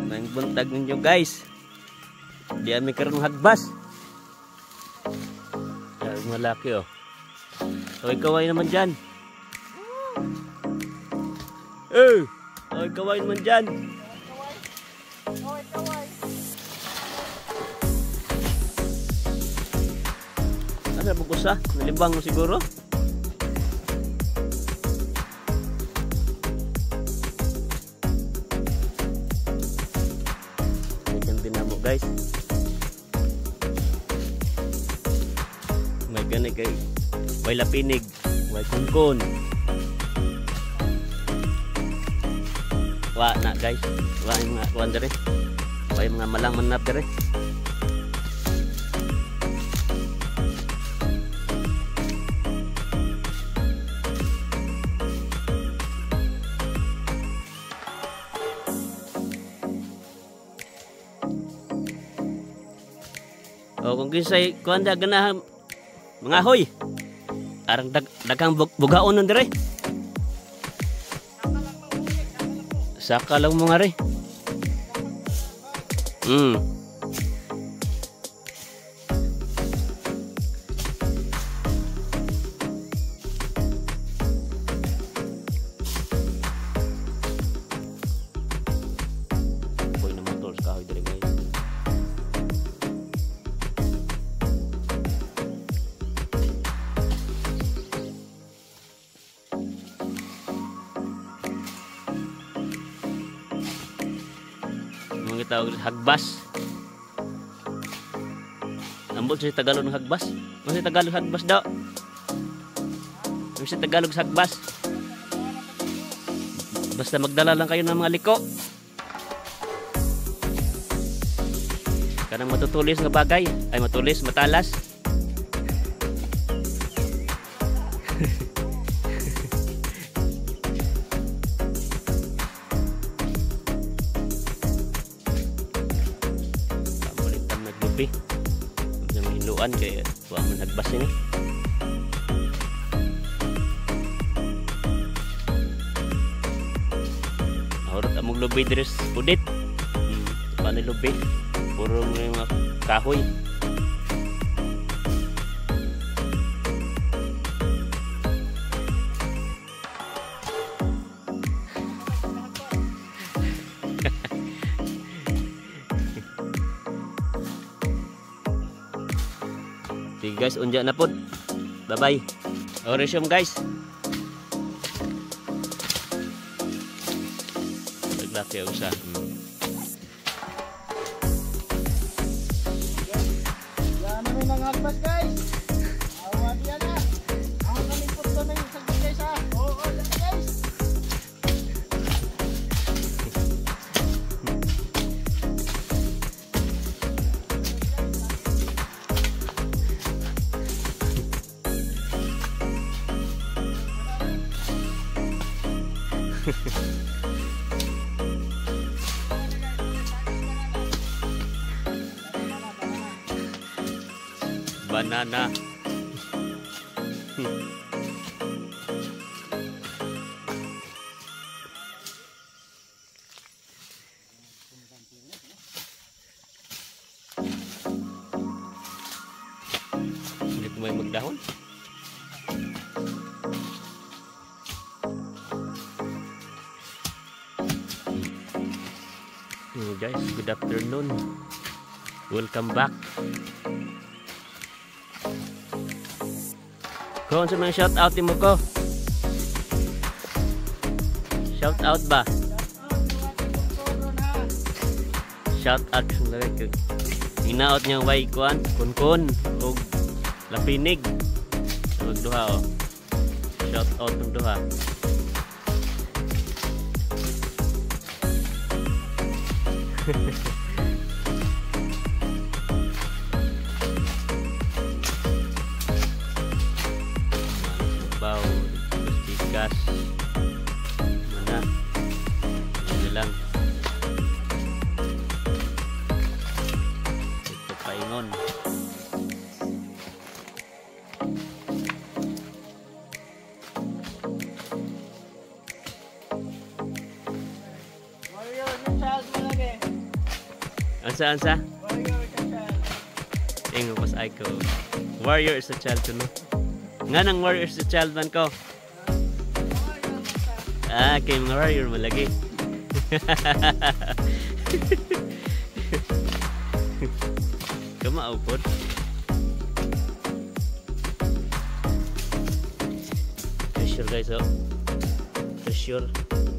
May buntag ninyo guys. Di ami karon hagbas. Ay malaki oh. Kaway naman dyan. Kaway naman dyan. Ano bukus ah? Nalibang mo siguro? Guys, may ganay kay may lapinig, may kunkun. Wa na guys, wa yung mga kuwan dere, wa yung mga malang manap dere. O kung kinsay kuan da ganahan mga hoy. Arang daghang bugaon nun dire. Saka lang mo nga re. Boy na motor sa kahoy dire guys. Tawag hagbas. Ambot sa Tagalog ng hagbas. Ano sa Tagalog hagbas daw? Ano sa Tagalog hagbas? Basta magdala lang kayo ng mga liko. Kanang matutulis nga bagay. Ay matulis, matalas. Na mahiluan kaya huwag mo nagbas ini. Ahorot among lubi deres pudit. Paano lubi? Puro mga kahoy. Sige guys, unja na po. Bye bye. O resume guys. Naglaki ako sa yan namin ang hagbas guys. Awan yan na. Ako nalipot ko na yung sagot guys ha. Oo yan guys. Banana. Hindi ko may magdahon. Guys, good afternoon. Welcome back. Kung sa mga shout out mo ko. Shout out ba? Shout out sa hinaot niya way kuan, kunkun o lapinig. Huwag duha o. Shout out ng duha. Bau, bigas, mana, ini lang. Ito paingon. Mario, yung child mo lagi. Ansa? Ingo pas ay ko. Warrior is a child ko, no? Nga nang warrior is a child man ko. Kay mga warrior malagi. Kamao pod. Pressure guys, oh. Pressure.